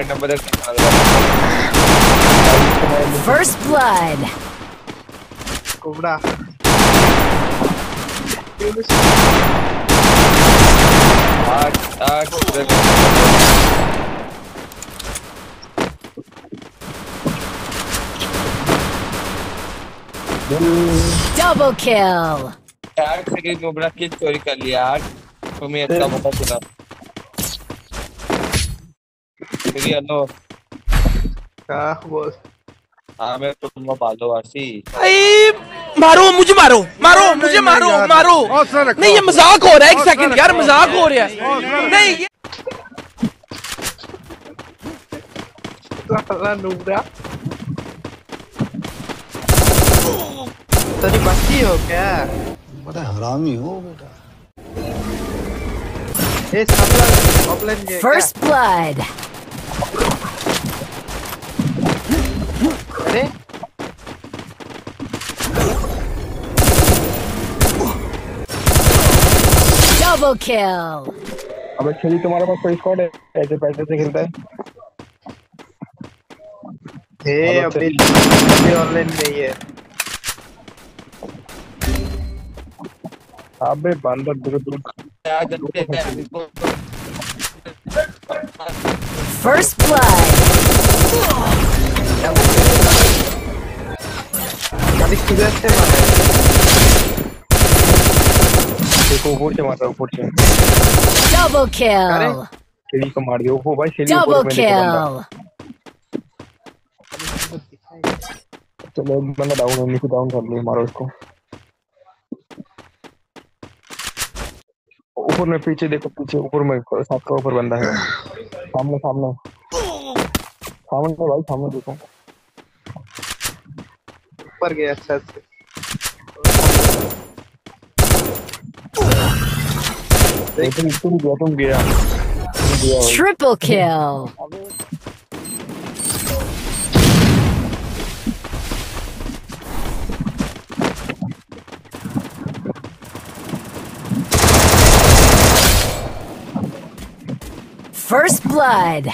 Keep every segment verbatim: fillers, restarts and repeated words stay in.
एक नंबर एक First blood. Cobra आठ आठ Double kill. आठ सेकंड कोबरा की चोरी कर लिया आठ तुम्हें इतना पता चला तेरी हेलो क्या बोल हाँ मैं तुम बालो आसी मारो मुझे मारो मारो मुझे मारो मारो नहीं ये मजाक हो रहा है एक सेकंड यार मजाक हो रहा है नहीं ये साला नुबरा तेरी बच्ची हो क्या बड़ा हरामी हो बेटा ये साला ऑफलाइन ये First blood. अरे Double kill. अबे खेली तुम्हारे पास कोई स्क्वाड है ऐसे पैसे से खेलता है हे अभी अभी ऑनलाइन नहीं है अबे बंदर दूर दूर First blood. खाली किधर से मारे देखो ऊपर से मार रहा ऊपर से Double kill. खेली को मार दिया वो भाई खेली Double ऊपर में देखो kill. चलो एक बंदा डाउन है नीचे डाउन कर लिया मारो उसको ऊपर में पीछे देखो पीछे ऊपर में सात का ऊपर बंदा है सामने सामने सामने भाई सामने देखो ऊपर गया अच्छा से तुम तुम गया तुम गया Triple kill. First blood.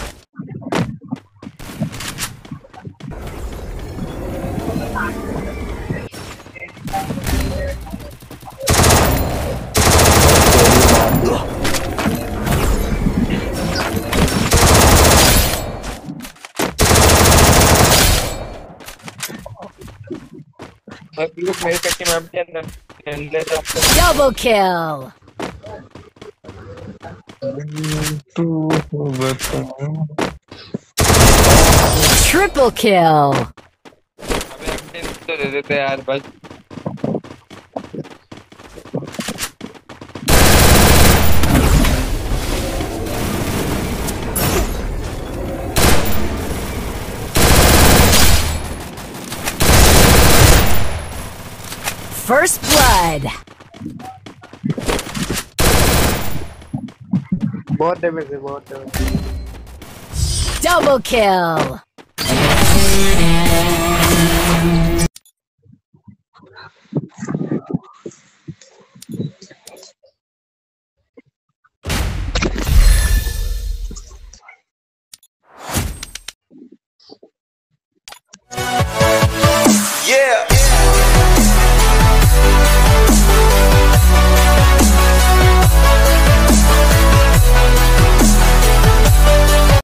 Double kill. Triple kill. दे देते यार बस First blood. बहुत डैमेज है बहुत डैमेज Double kill. yeah